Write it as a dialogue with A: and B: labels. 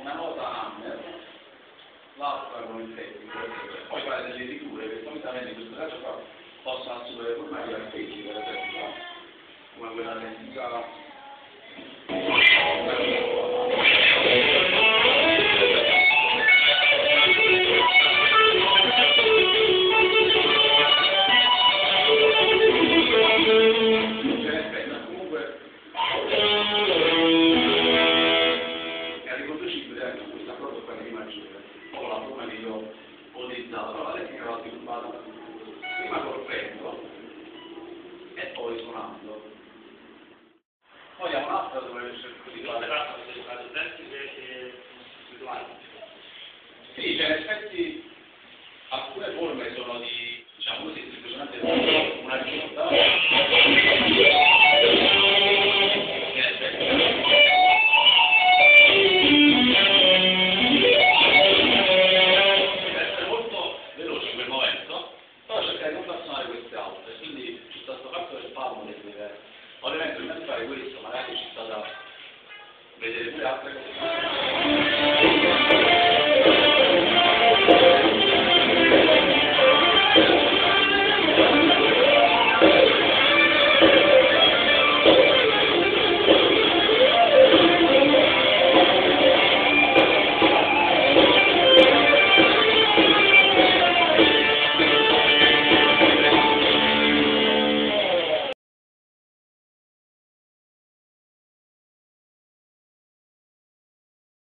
A: una nota Hammer, l'altra con il tecnico, poi fare delle figure che solitamente in questo caso qua possono assumere forma di arpeggi, per esempio, come quella lentita. Però la forma che io ho utilizzato, però la tecnica l'ho sviluppata